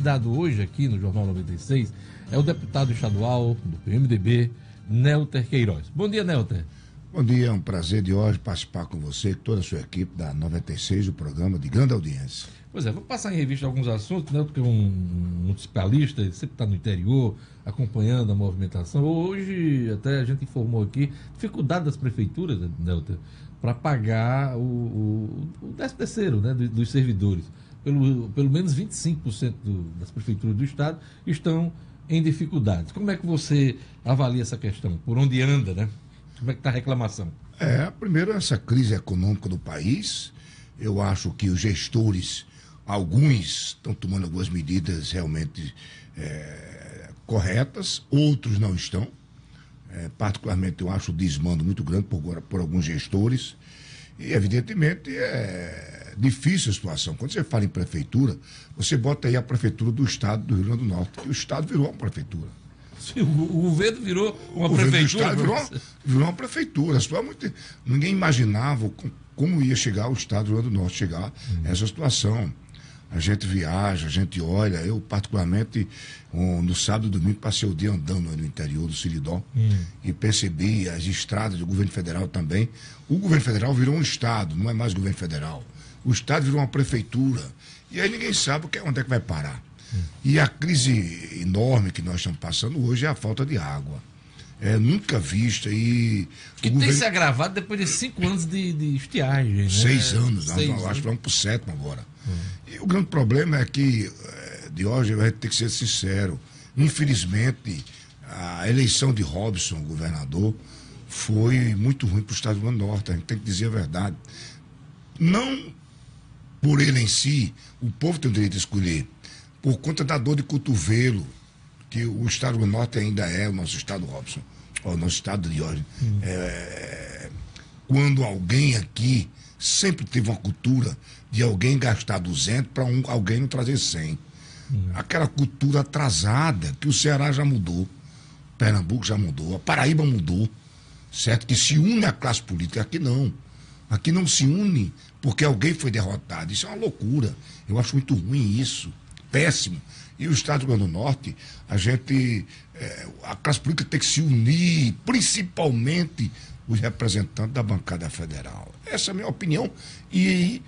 convidado hoje aqui no Jornal 96 é o deputado estadual do PMDB, Nélter Queiroz. Bom dia, Nélter. Bom dia, é um prazer de hoje participar com você, toda a sua equipe da 96, o programa de grande audiência. Pois é, vou passar em revista alguns assuntos, né? Porque um municipalista sempre está no interior, acompanhando a movimentação. Hoje, até a gente informou aqui, dificuldade das prefeituras, Nélter, para pagar o 13º, né, dos servidores. Pelo menos 25% das prefeituras do estado estão em dificuldades. Como é que você avalia essa questão? Por onde anda, né? Como é que está a reclamação? Primeiro, essa crise econômica do país, eu acho que os gestores, alguns estão tomando algumas medidas realmente corretas, outros não estão. Particularmente, eu acho o desmando muito grande por alguns gestores. E, evidentemente, é difícil a situação. Quando você fala em prefeitura, você bota aí a prefeitura do estado do Rio Grande do Norte, que o estado virou uma prefeitura. Sim, o governo virou uma prefeitura. Virou uma prefeitura. Ninguém imaginava como ia chegar o estado do Rio Grande do Norte, chegar a essa situação. A gente viaja, a gente olha. Eu, particularmente, no sábado e domingo, passei o dia andando no interior do Seridó e percebi as estradas do governo federal também. O governo federal virou um estado, não é mais governo federal. O estado virou uma prefeitura. E aí ninguém sabe onde é que vai parar. E a crise enorme que nós estamos passando hoje é a falta de água. Nunca vista. Que tem se agravado depois de 5 anos de estiagem. Né? 6 anos, acho que vamos para o 7º agora. E o grande problema é que, de hoje, a gente tem que ser sincero. Infelizmente, a eleição de Robson, governador, foi muito ruim para o estado do Rio Grande do Norte. A gente tem que dizer a verdade. Não por ele em si, o povo tem o direito de escolher. Por conta da dor de cotovelo, que o estado do Norte ainda é o nosso estado, Robson, o nosso estado de hoje. Quando alguém aqui sempre teve uma cultura de alguém gastar 200 para alguém não trazer 100. Aquela cultura atrasada que o Ceará já mudou, Pernambuco já mudou, a Paraíba mudou, certo? Que se une à classe política. Aqui não. Aqui não se une porque alguém foi derrotado. Isso é uma loucura. Eu acho muito ruim isso. Péssimo. E o estado do Rio Grande do Norte, a classe política tem que se unir, principalmente os representantes da bancada federal. Essa é a minha opinião. E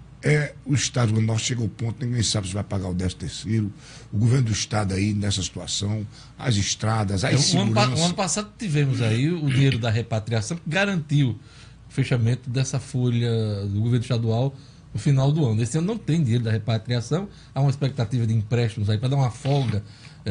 o estado do Rio Grande do Norte chega ao ponto, ninguém sabe se vai pagar o 13º. O governo do estado aí nessa situação, as estradas, as seguranças. O ano passado tivemos aí o dinheiro da repatriação que garantiu o fechamento dessa folha do governo estadual no final do ano. Esse ano não tem dinheiro da repatriação, há uma expectativa de empréstimos aí para dar uma folga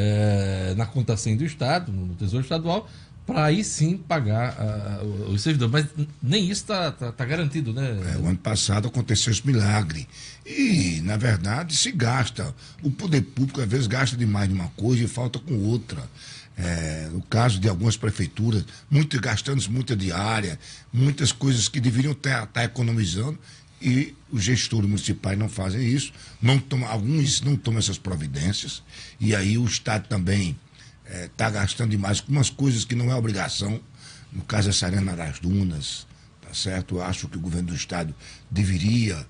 na conta 100 do Estado, no Tesouro Estadual, para aí sim pagar os servidores. Mas nem isso está garantido, né? O ano passado aconteceu esse milagre. E, na verdade, se gasta. O poder público, às vezes, gasta demais de uma coisa e falta com outra. No caso de algumas prefeituras, gastando muita diária, muitas coisas que deveriam estar economizando. E os gestores municipais não fazem isso, alguns não tomam essas providências, e aí o Estado também está gastando demais com umas coisas que não é obrigação, no caso dessa Arena das Dunas, tá certo? Eu acho que o governo do Estado deveria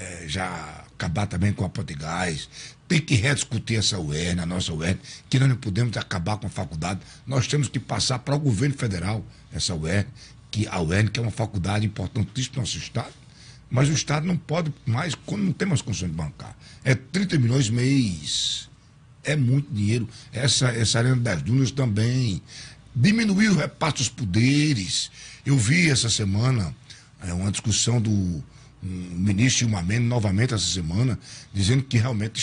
já acabar também com a Potigás, tem que rediscutir essa UERN, a nossa UERN, que nós não podemos acabar com a faculdade, nós temos que passar para o governo federal essa UERN, que é uma faculdade importantíssima para o nosso Estado. Mas o Estado não pode mais, quando não tem mais condições de bancar. 30 milhões mês. É muito dinheiro. Essa Arena das Dunas também. Diminuir o reparto dos poderes. Eu vi essa semana uma discussão do ministro Gilmar Mendes, novamente essa semana, dizendo que realmente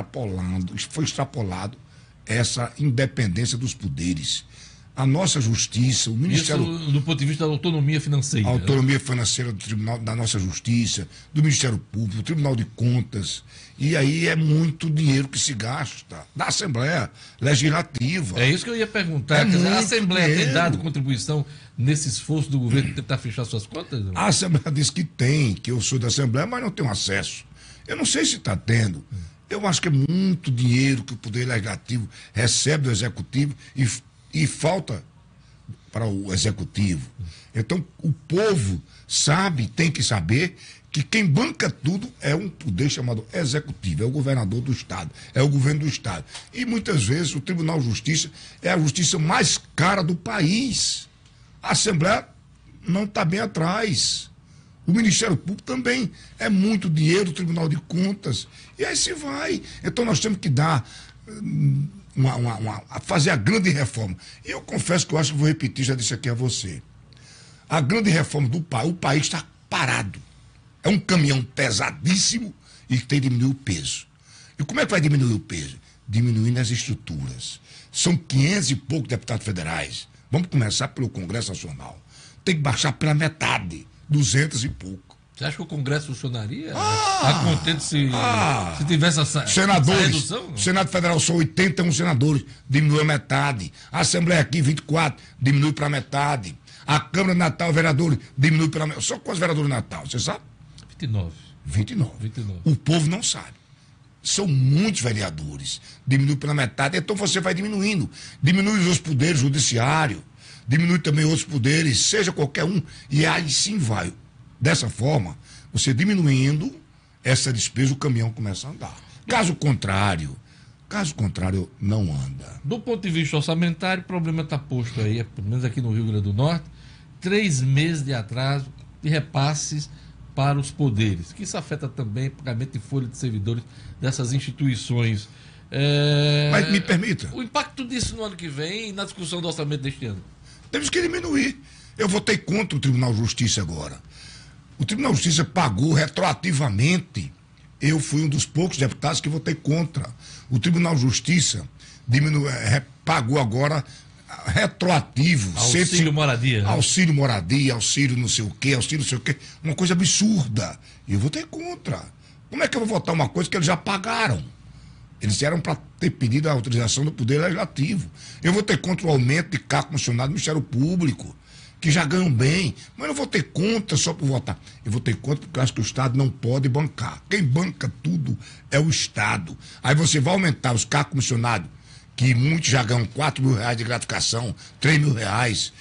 foi extrapolado essa independência dos poderes. A nossa justiça, o Ministério... Isso do ponto de vista da autonomia financeira. A autonomia financeira do Tribunal, da nossa Justiça, do Ministério Público, do Tribunal de Contas. E aí é muito dinheiro que se gasta da Assembleia Legislativa. É isso que eu ia perguntar. A Assembleia tem dado contribuição nesse esforço do governo de tentar fechar suas contas? A Assembleia diz que tem, que eu sou da Assembleia, mas não tenho acesso. Eu não sei se está tendo. Eu acho que é muito dinheiro que o Poder Legislativo recebe do Executivo e falta para o executivo. Então, o povo sabe, tem que saber que quem banca tudo é um poder chamado executivo, é o governador do Estado, é o governo do Estado. E muitas vezes o Tribunal de Justiça é a justiça mais cara do país. A Assembleia não está bem atrás. O Ministério Público também é muito dinheiro, o Tribunal de Contas, e aí se vai. Então nós temos que dar, fazer a grande reforma. E eu confesso que eu acho que vou repetir, já disse aqui a você. A grande reforma do país, o país está parado. É um caminhão pesadíssimo e tem que diminuir o peso. E como é que vai diminuir o peso? Diminuindo as estruturas. São 500 e poucos deputados federais. Vamos começar pelo Congresso Nacional. Tem que baixar pela metade, 200 e pouco. Você acha que o Congresso funcionaria? Está contente se tivesse essa redução? O Senado Federal são 81 senadores, diminui a metade. A Assembleia aqui, 24, diminui para metade. A Câmara de Natal, vereadores, diminui para metade. Só com os vereadores de Natal, você sabe? 29. O povo não sabe. São muitos vereadores. Diminui pela metade. Então você vai diminuindo. Diminui os poderes judiciário. Diminui também outros poderes, seja qualquer um. E aí sim vai. Dessa forma, você diminuindo essa despesa, o caminhão começa a andar. Caso contrário, não anda. Do ponto de vista orçamentário, o problema está posto aí, pelo menos aqui no Rio Grande do Norte, 3 meses de atraso de repasses para os poderes, que isso afeta também o pagamento de folha de servidores dessas instituições. Mas me permita. O impacto disso no ano que vem e na discussão do orçamento deste ano? Temos que diminuir. Eu votei contra o Tribunal de Justiça agora. O Tribunal de Justiça pagou retroativamente. Eu fui um dos poucos deputados que votei contra. O Tribunal de Justiça pagou agora retroativo. Auxílio moradia. Auxílio moradia, auxílio não sei o quê, auxílio não sei o quê. Uma coisa absurda. E eu votei contra. Como é que eu vou votar uma coisa que eles já pagaram? Eles eram para ter pedido a autorização do Poder Legislativo. Eu votei contra o aumento de cargo comissionado do Ministério Público, que já ganham bem. Mas eu não votei contra só por votar. Eu votei contra porque eu acho que o Estado não pode bancar. Quem banca tudo é o Estado. Aí você vai aumentar os cargos comissionados, que muitos já ganham R$4.000 de gratificação, R$3.000,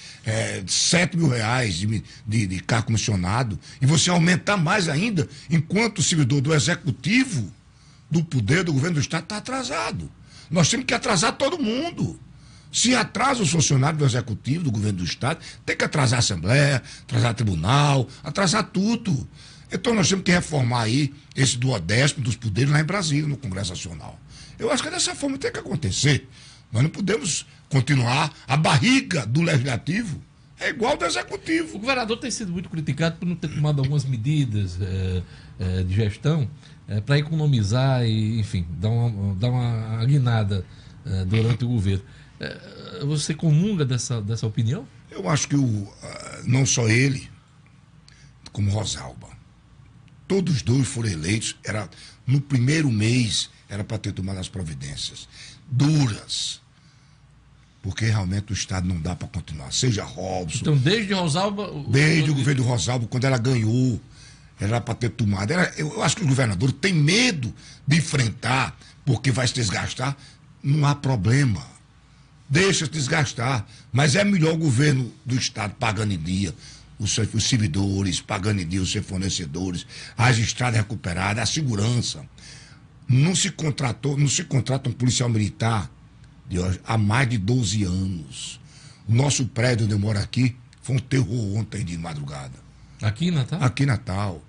R$7.000 de cargo comissionado, e você aumentar mais ainda, enquanto o servidor do Executivo, do Poder, do Governo do Estado, está atrasado. Nós temos que atrasar todo mundo. Se atrasa os funcionários do Executivo, do Governo do Estado, tem que atrasar a Assembleia, atrasar o Tribunal, atrasar tudo. Então nós temos que reformar aí esse duodécimo dos poderes lá em Brasília, no Congresso Nacional. Eu acho que dessa forma tem que acontecer. Nós não podemos continuar. A barriga do Legislativo é igual ao do Executivo. O governador tem sido muito criticado por não ter tomado algumas medidas de gestão para economizar e, enfim, dar uma guinada durante o governo. Você comunga dessa opinião? Eu acho que não só ele, como Rosalba, todos os dois foram eleitos, no primeiro mês era para ter tomado as providências duras, porque realmente o Estado não dá para continuar, seja Robson. Então, desde Rosalba... Desde o governo do Rosalba, quando ela ganhou, era para ter tomado. Eu acho que o governador tem medo de enfrentar, porque vai se desgastar. Não há problema. Deixa se desgastar. Mas é melhor o governo do Estado pagando em dia, os servidores, pagando em dia os seus fornecedores, as estradas recuperadas, a segurança. Não se contrata um policial militar há mais de 12 anos. O nosso prédio onde eu moro aqui foi um terror ontem de madrugada. Aqui em Natal? Aqui em Natal.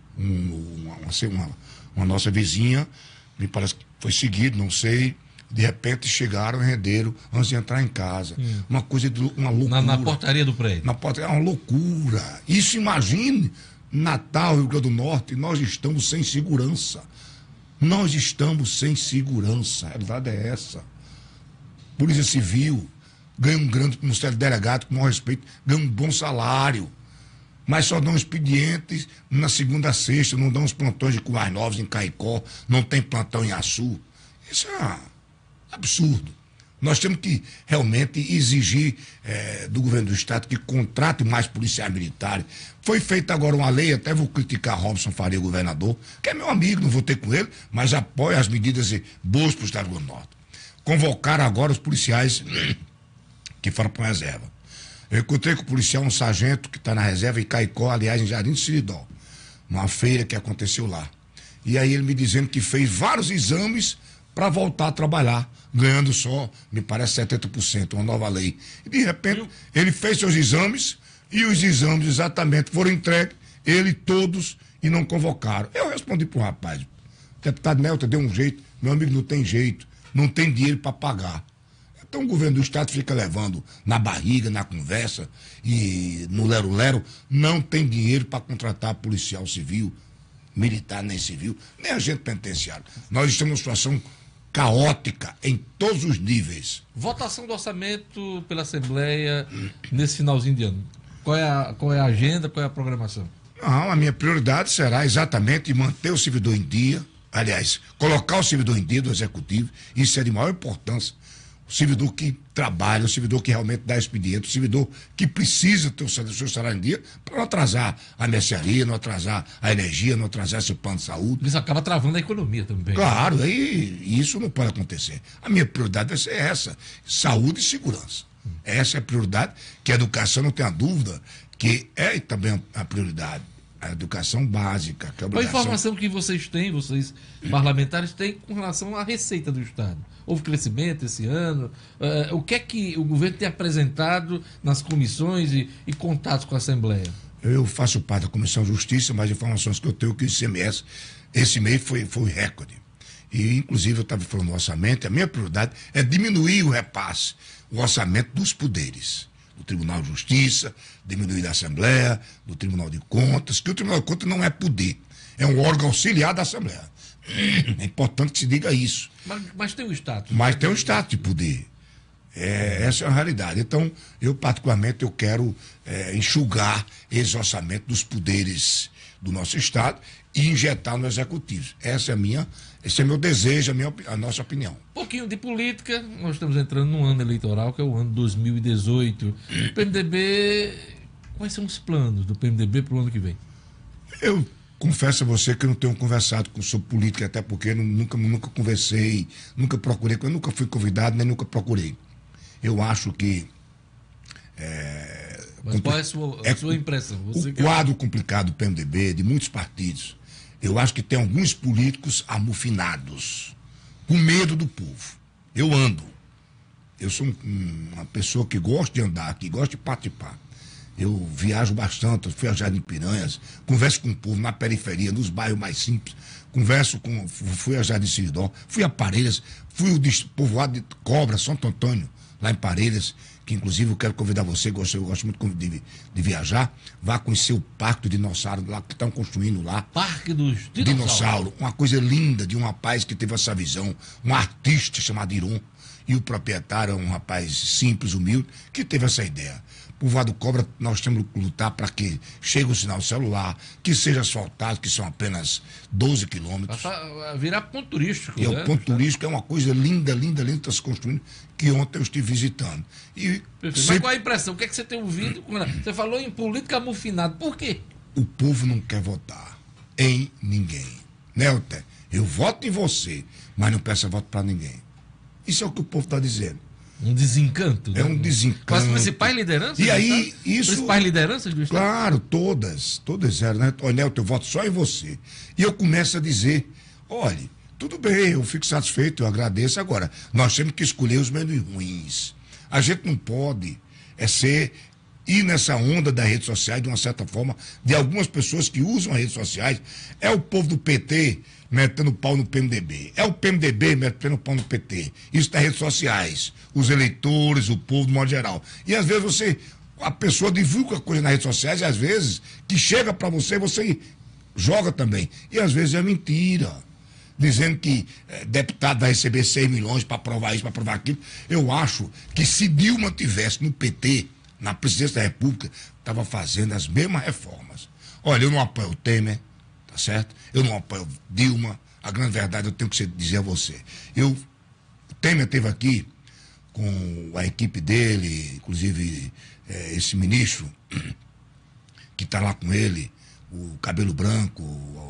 Uma nossa vizinha, me parece que foi seguido, não sei. De repente chegaram e renderam antes de entrar em casa. Uma coisa uma loucura. Na portaria do prédio? Na portaria, é uma loucura. Isso, imagine, Natal, Rio Grande do Norte, nós estamos sem segurança. Nós estamos sem segurança. A verdade é essa. Polícia Civil ganha um grande, como você é delegado, com o maior respeito, ganha um bom salário. Mas só dão expedientes na segunda a sexta, não dão os plantões de Currais Novos em Caicó, não tem plantão em Açu. Isso é absurdo. Nós temos que realmente exigir do governo do Estado que contrate mais policiais militares. Foi feita agora uma lei, até vou criticar Robson Faria, governador, que é meu amigo, não votei com ele, mas apoia as medidas boas para o Estado do Norte. Convocaram agora os policiais que foram para a reserva. Eu encontrei com o policial, um sargento que está na reserva em Caicó, aliás, em Jardim do Seridó, numa feira que aconteceu lá. E aí ele me dizendo que fez vários exames para voltar a trabalhar, ganhando só, me parece, 70%, uma nova lei. E de repente, ele fez seus exames, e os exames exatamente foram entregues, ele todos, e não convocaram. Eu respondi para o rapaz, deputado Nelton, deu um jeito, meu amigo, não tem jeito, não tem dinheiro para pagar. Então o governo do estado fica levando na barriga, na conversa, e no lero-lero, não tem dinheiro para contratar policial civil, militar nem civil, nem agente penitenciário. Nós estamos numa situação caótica em todos os níveis. Votação do orçamento pela Assembleia nesse finalzinho de ano. Qual é a agenda, qual é a programação? Não, a minha prioridade será exatamente manter o servidor em dia, aliás, colocar o servidor em dia do Executivo, isso é de maior importância. O servidor que trabalha, o servidor que realmente dá expediente, o servidor que precisa ter o seu salário em dia para não atrasar a mercearia, não atrasar a energia, não atrasar seu plano de saúde. Isso acaba travando a economia também. Claro, e isso não pode acontecer. A minha prioridade vai ser essa, saúde e segurança. Essa é a prioridade, que a educação, não tenha dúvida, que é também a prioridade. A educação básica, que é a Qual a obrigação. informação que vocês têm, vocês parlamentares têm, com relação à receita do Estado? Houve crescimento esse ano? O que é que o governo tem apresentado nas comissões e contatos com a Assembleia? Eu faço parte da Comissão de Justiça, mas informações que eu tenho que o ICMS, esse mês foi recorde. E, inclusive, eu estava falando do orçamento, a minha prioridade é diminuir o repasse, o orçamento dos poderes. Do Tribunal de Justiça, diminuir da Assembleia, do Tribunal de Contas, que o Tribunal de Contas não é poder, é um órgão auxiliar da Assembleia. É importante que se diga isso. Mas tem um status. Mas tem um status de poder. Essa é a realidade. Então, eu particularmente, eu quero enxugar esse orçamento dos poderes do nosso Estado e injetar no Executivo. Esse é meu desejo, a nossa opinião. Um pouquinho de política, nós estamos entrando num ano eleitoral, que é o ano 2018. O PMDB, quais são os planos do PMDB para o ano que vem? Eu confesso a você que eu não tenho conversado sobre política, até porque nunca conversei, nunca procurei, eu nunca fui convidado, nem nunca procurei. Eu acho que... Mas qual é a sua impressão? O quadro complicado do PMDB, de muitos partidos, eu acho que tem alguns políticos amofinados, com medo do povo. Eu sou uma pessoa que gosta de andar, que gosta de participar. Eu viajo bastante, eu fui a Jardim Piranhas, converso com o povo na periferia, nos bairros mais simples, fui a Jardim Seridó, fui a Parelhas, fui o povoado de Cobra, Santo Antônio, lá em Parelhas, que inclusive eu quero convidar você, eu gosto muito de viajar, vá conhecer o Parque do Dinossauro lá, que estão construindo lá. Parque dos Dinossauro, uma coisa linda de um rapaz que teve essa visão, um artista chamado Iron, e o proprietário é um rapaz simples, humilde, que teve essa ideia. Povoado Cobra, nós temos que lutar para que chegue o sinal celular, que seja asfaltado, que são apenas 12 quilômetros. Vai virar ponto turístico. E o ponto turístico é uma coisa linda, linda, linda, está se construindo, que ontem eu estive visitando. Mas qual é a impressão? O que é que você tem ouvido? Você falou em política amofinada. Por quê? O povo não quer votar em ninguém. Nelton, eu voto em você, mas não peço voto para ninguém. Isso é o que o povo está dizendo. Um desencanto. É um desencanto. Com as principais lideranças? E aí, isso... Principais lideranças do Estado? Claro, todas eram, né? Olha, Nelton, eu voto só em você. E eu começo a dizer, olha, tudo bem, eu fico satisfeito, eu agradeço. Agora, nós temos que escolher os menos ruins. A gente não pode ir nessa onda das redes sociais, de uma certa forma, de algumas pessoas que usam as redes sociais. É o povo do PT metendo pau no PMDB. É o PMDB metendo pau no PT. Isso das redes sociais. Os eleitores, o povo, de modo geral. E às vezes a pessoa divulga coisa nas redes sociais e às vezes que chega para você joga também. E às vezes é mentira. Dizendo que deputado vai receber 6 milhões para aprovar isso, para aprovar aquilo. Eu acho que se Dilma tivesse no PT, na presidência da República, estava fazendo as mesmas reformas. Olha, eu não apoio o Temer, tá certo? Eu não apoio Dilma. A grande verdade eu tenho que dizer a você. O Temer esteve aqui com a equipe dele, inclusive esse ministro que está lá com ele, o cabelo branco,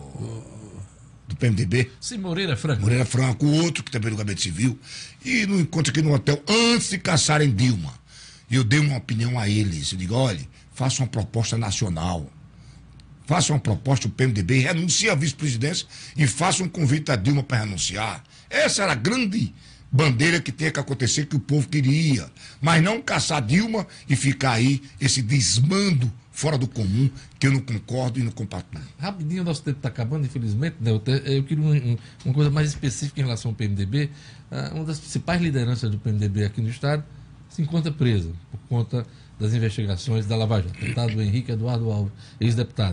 do PMDB. Sim, Moreira Franco. Moreira Franco, o outro que também no Gabinete Civil. E no encontro aqui no hotel, antes de caçarem Dilma. eu dei uma opinião a eles. Eu digo, olha, faça uma proposta nacional. Faça uma proposta do PMDB, renuncie à vice-presidência e faça um convite a Dilma para renunciar. Essa era a grande bandeira que tinha que acontecer, que o povo queria. Mas não caçar Dilma e ficar aí esse desmando fora do comum, que eu não concordo e não compartilho. Rapidinho, o nosso tempo está acabando, infelizmente, né? Eu queria uma coisa mais específica em relação ao PMDB. Uma das principais lideranças do PMDB aqui no estado se encontra presa por conta das investigações da Lava Jato. Deputado Henrique Eduardo Alves, ex-deputado.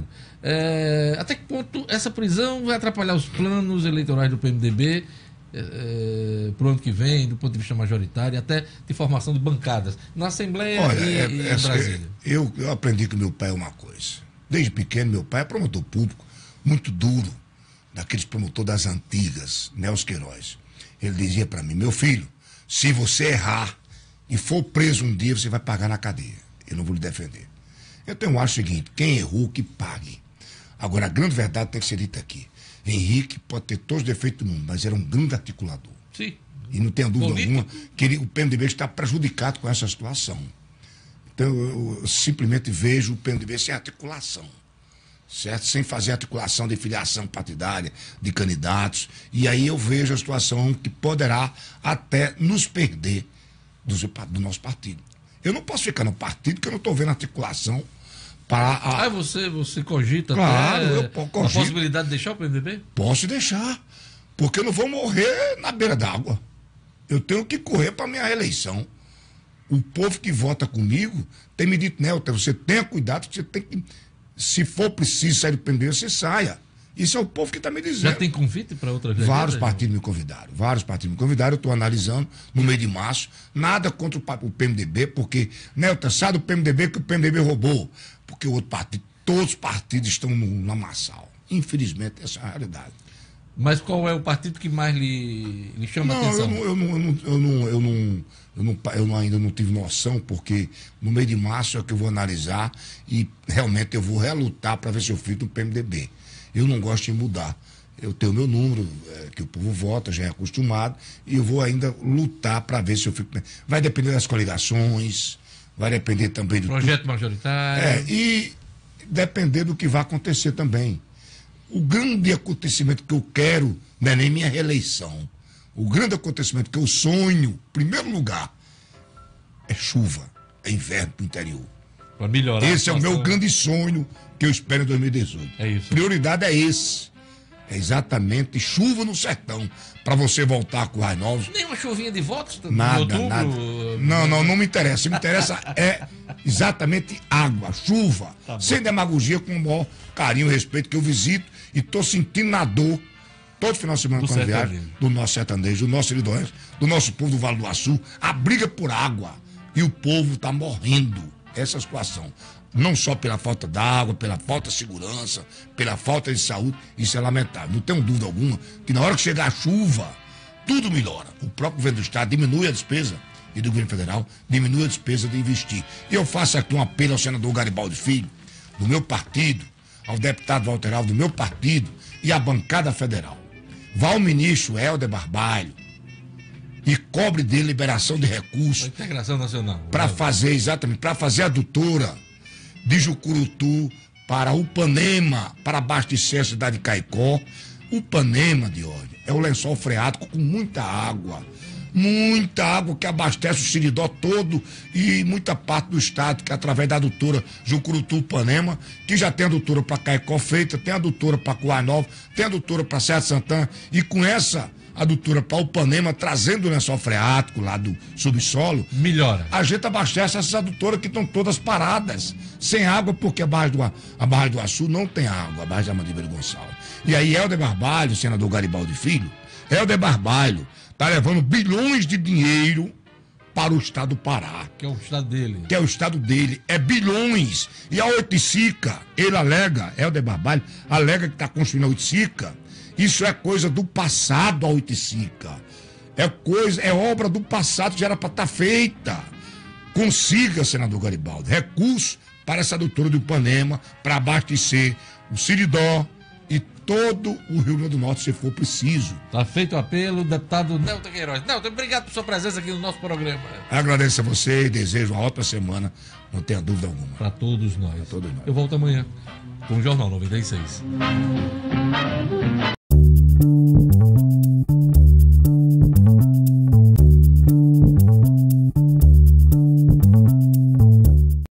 Até que ponto essa prisão vai atrapalhar os planos eleitorais do PMDB para o ano que vem, do ponto de vista majoritário, até de formação de bancadas na Assembleia e em Brasília? Eu aprendi com meu pai uma coisa. Desde pequeno, meu pai é promotor público, muito duro, daqueles promotores das antigas, Nelson Queiroz. Ele dizia para mim, meu filho, se você errar e for preso um dia, você vai pagar na cadeia. Eu não vou lhe defender. Então eu acho o seguinte, quem errou, que pague. Agora, a grande verdade tem que ser dita aqui. Henrique pode ter todos os defeitos do mundo, mas era um grande articulador. Sim. E não tenho dúvida alguma que o PMDB está prejudicado com essa situação. Então eu simplesmente vejo o PMDB sem articulação. Certo? Sem fazer articulação de filiação partidária, de candidatos. E aí eu vejo a situação que poderá até nos perder do nosso partido. Eu não posso ficar no partido porque eu não estou vendo articulação para... Você cogita claro, até a possibilidade de deixar o PMDB? Posso deixar, porque eu não vou morrer na beira d'água. Eu tenho que correr para a minha reeleição. O povo que vota comigo tem me dito, Nelton, você tenha cuidado, que você tem que, se for preciso sair do PMDB, você saia. Isso é o povo que está me dizendo. Já tem convite para outras legendas? Vários partidos me convidaram, eu estou analisando no mês de março. Nada contra o PMDB, porque, Nelton, sai do PMDB que o PMDB roubou. Porque o outro partido, todos os partidos estão no lamaçal. Infelizmente, essa é a realidade. Mas qual é o partido que mais lhe chama a atenção? Eu ainda não tive noção, porque no mês de março é que eu vou analisar e realmente eu vou relutar para ver se eu fico no PMDB. Eu não gosto de mudar. Eu tenho meu número, que o povo vota, já é acostumado, e eu vou ainda lutar para ver se eu fico... Vai depender das coligações, vai depender também do... Projeto majoritário. E depender do que vai acontecer também. O grande acontecimento que eu quero não é nem minha reeleição. O grande acontecimento que eu sonho, em primeiro lugar, é chuva, é inverno para o interior. Para melhorar. Esse é o meu grande sonho que eu espero em 2018. É isso. Prioridade é esse. É exatamente chuva no sertão, para você voltar com Currais Novos. Nem uma chuvinha de votos? Nada, outubro, nada. Não me interessa. Me interessa é exatamente água, chuva. Tá, sem demagogia, com o maior carinho e respeito que eu visito e estou sentindo na dor todo final de semana quando viagem do nosso sertanejo, do nosso lidoense, do nosso povo do Vale do Açu. A briga por água e o povo está morrendo. Essa situação. Não só pela falta d'água, pela falta de segurança, pela falta de saúde, isso é lamentável. Não tenho dúvida alguma que na hora que chegar a chuva, tudo melhora. O próprio governo do estado diminui a despesa e do governo federal diminui a despesa de investir. E eu faço aqui um apelo ao senador Garibaldi Filho, do meu partido, ao deputado Walter Alves, do meu partido, e à bancada federal. Vá ao ministro Helder Barbalho e cobre dele liberação de recursos. A integração nacional. Para fazer, exatamente, para fazer a adutora de Jucurutu para Upanema, para abastecer a cidade de Caicó. Upanema, de hoje, é o lençol freático com muita água que abastece o Siridó todo e muita parte do estado, que é através da adutora Jucurutu-Upanema, que já tem adutora para Caicó feita, tem adutora para Currais Novos, tem adutora para Serra Santana, e com essa adutora para Upanema, trazendo o lençol freático lá do subsolo, melhora. A gente abastece essas adutoras que estão todas paradas, sem água, porque a Barra do Açu não tem água, a Barra da Mandíbula Gonçalves. E aí Helder Barbalho, senador Garibaldi Filho, Helder Barbalho está levando bilhões de dinheiro para o estado do Pará. Que é o estado dele. Que é o estado dele. É bilhões. E a Oiticica, ele alega, Helder Barbalho, alega que está construindo a Oiticica. Isso é coisa do passado, a Oiticica. É obra do passado que já era para estar feita. Consiga, senador Garibaldi, recurso para essa adutora do Ipanema, para abastecer o Siridó, e todo o Rio Grande do Norte, se for preciso. Tá feito o apelo, deputado Nelton Queiroz. Nelton, obrigado por sua presença aqui no nosso programa. Agradeço a você e desejo uma ótima semana, não tenha dúvida alguma. Para todos nós. Pra todos nós. Eu volto amanhã com o Jornal 96.